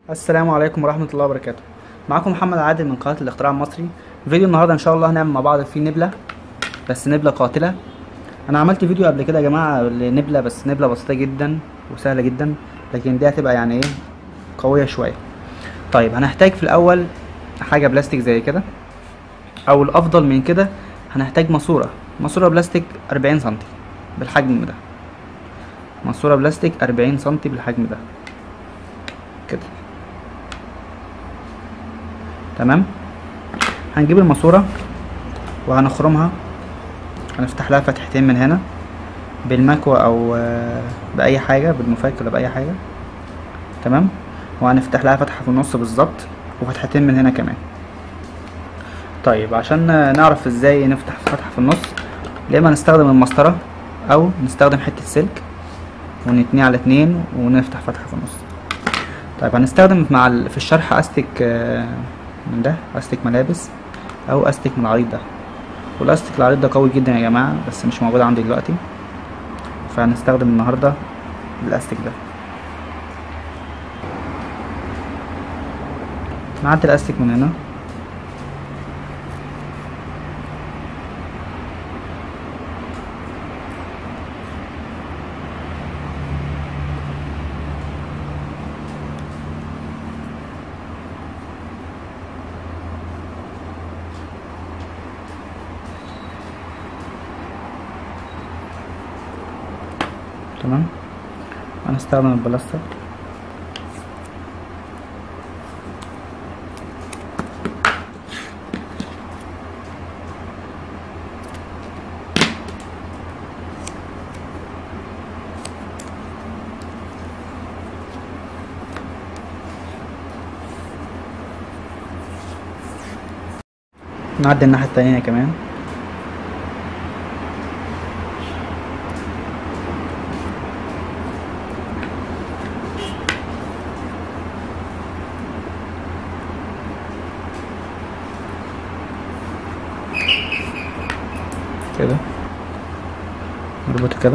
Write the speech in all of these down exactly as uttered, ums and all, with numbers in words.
السلام عليكم ورحمة الله وبركاته. معاكم محمد عادل من قناة الاختراع المصري. فيديو النهاردة ان شاء الله هنعمل مع بعض فيه نبلة، بس نبلة قاتلة. انا عملت فيديو قبل كده يا جماعة لنبلة، بس نبلة بسيطة جدا وسهلة جدا، لكن دي هتبقى يعني ايه قوية شوية. طيب هنحتاج في الاول حاجة بلاستيك زي كده، او الافضل من كده هنحتاج ماسورة ماسورة بلاستيك اربعين سنتي بالحجم ده. ماسورة بلاستيك اربعين سنتي بالحجم ده كده، تمام. هنجيب الماسورة وهنخرمها، هنفتح لها فتحتين من هنا بالمكوى او باي حاجة، بالمفك ولا باي حاجة، تمام. وهنفتح لها فتحة في النص بالظبط، وفتحتين من هنا كمان. طيب عشان نعرف ازاي نفتح فتحة في النص، يا اما نستخدم المسطرة او نستخدم حتة سلك ونتنيه على اتنين ونفتح فتحة في النص. طيب هنستخدم مع ال... في الشرح استك من ده، استك ملابس او استك من العريض ده. والاستك العريض ده قوي جدا يا جماعة، بس مش موجود عندي دلوقتي، فهنستخدم النهاردة الاستك ده. نعدي الاستك من هنا، تمام. هنستخدم البلاستر، نعدي الناحية التانية كمان. كده نربطه كده،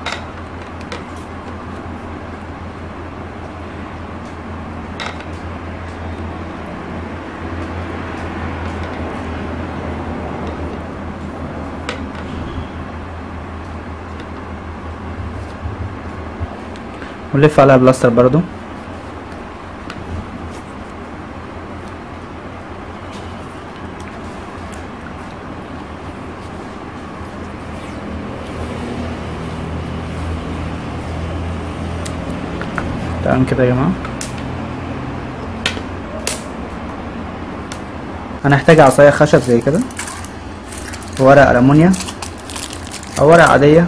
ونلف عليها بلاستر برضو. تمام كده يا جماعة. هنحتاج عصاية خشب زي كده، وورق ألمونيا أو ورق عادية،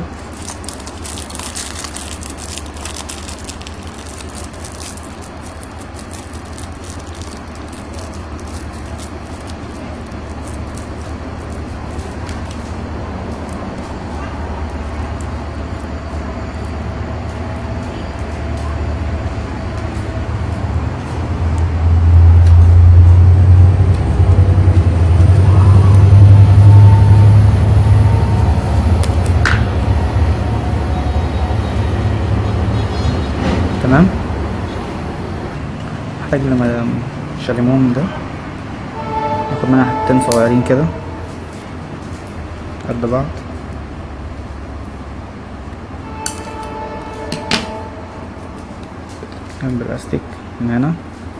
تمام. محتاج لما شاليمون ده، ناخد منها حتتين صغيرين كده قد بعض، جنب الاستيك من هنا،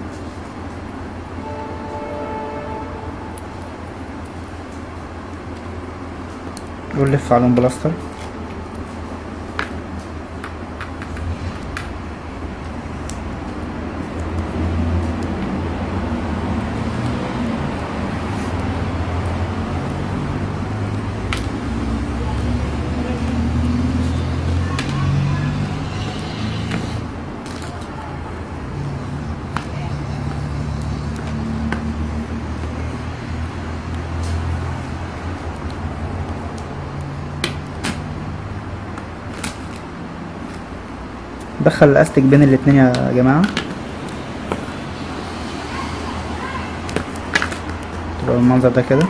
ونلف عليهم بلاستر. دخل الاستيك بين الاتنين يا جماعة، تبقى بالمنظر ده كده.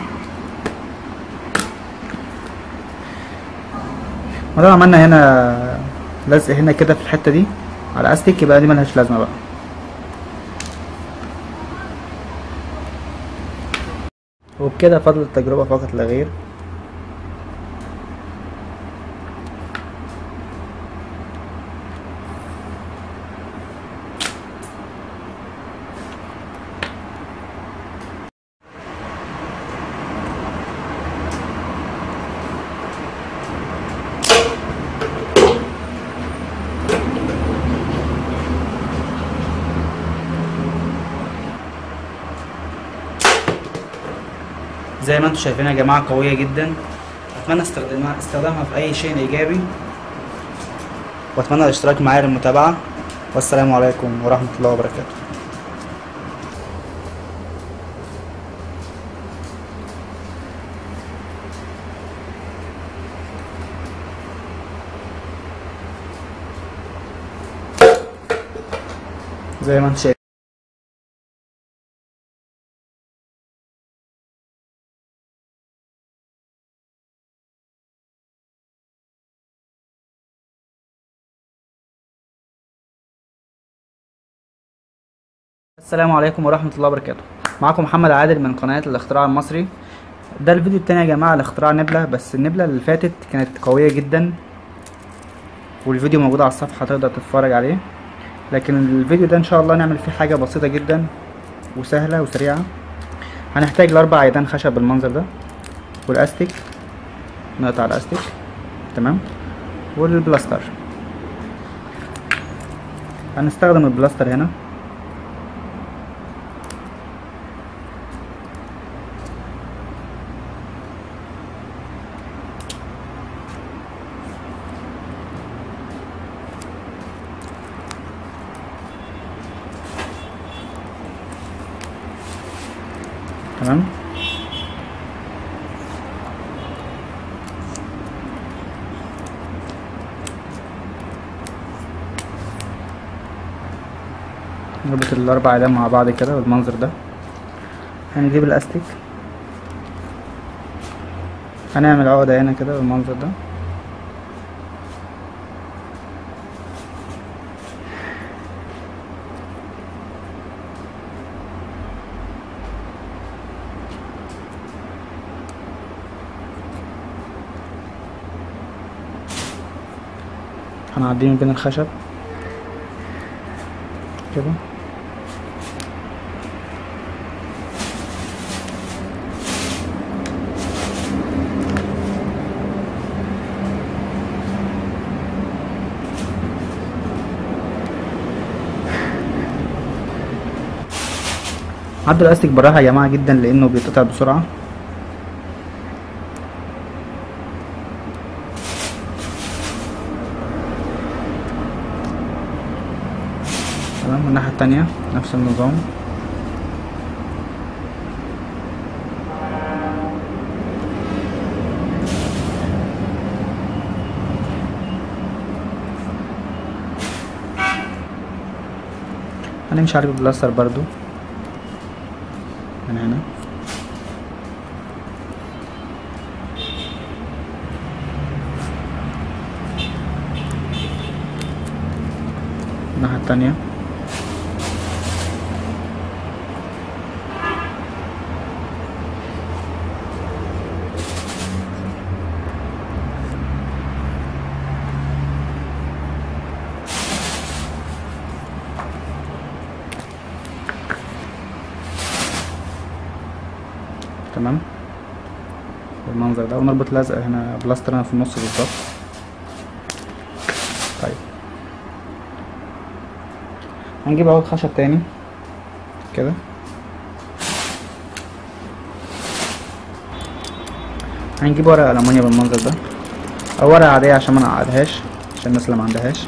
ما عملنا هنا لزق هنا كده في الحتة دي على استيك، يبقى دي ملهاش لازمة بقى. وبكده فضل التجربة فقط لا غير. زي ما انتم شايفين يا جماعة قوية جدا. اتمنى استخدامها استخدامها في اي شيء ايجابي، واتمنى الاشتراك معايا للمتابعة. والسلام عليكم ورحمة الله وبركاته. زي ما انتم شايفين السلام عليكم ورحمة الله وبركاته. معكم محمد عادل من قناة الاختراع المصري. ده الفيديو التاني يا جماعة لاختراع نبلة، بس النبلة اللي فاتت كانت قوية جدا، والفيديو موجود على الصفحة تقدر تتفرج عليه. لكن الفيديو ده ان شاء الله نعمل فيه حاجة بسيطة جدا وسهلة وسريعة. هنحتاج لأربع عيدان خشب بالمنظر ده، والاستيك، نقطع الاستيك تمام، والبلاستر. هنستخدم البلاستر هنا. تمام. نربط الاربع عيدان مع بعض كده بالمنظر ده. هنجيب الاستيك، هنعمل عقدة هنا كده بالمنظر ده. هنعديه من بين الخشب كده. عدوا الاستيك بالراحة يا جماعة جدا لانه بيتقطع بسرعة. تمام. الناحية التانية نفس النظام. هنمشي عليه بالبلاستر برضو من هنا. الناحية التانية. تمام بالمنظر ده. ونربط لزق هنا بلاستر هنا في النص بالظبط. طيب هنجيب عود خشب تاني كده. هنجيب ورقة ألمونيا بالمنظر ده، أو ورقة عادية عشان ما نعقدهاش، عشان الناس اللي معندهاش.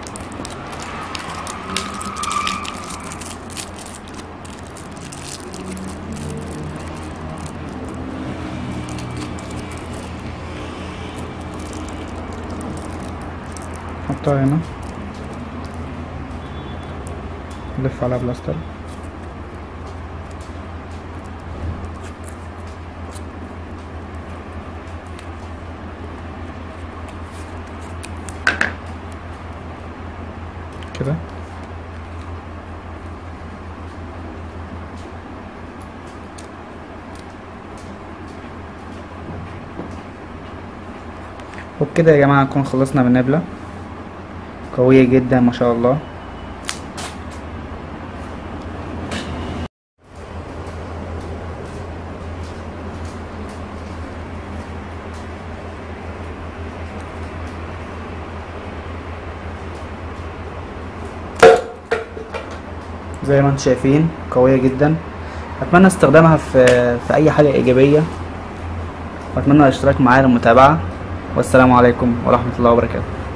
نحطها هنا، نلف على بلاستر. كده وبكده يا جماعة نكون خلصنا من النبلة، قوية جدا ما شاء الله. زي ما انتم شايفين قوية جدا. اتمنى استخدامها في في اي حاجة ايجابية، واتمنى الاشتراك معايا للمتابعة، والسلام عليكم ورحمة الله وبركاته.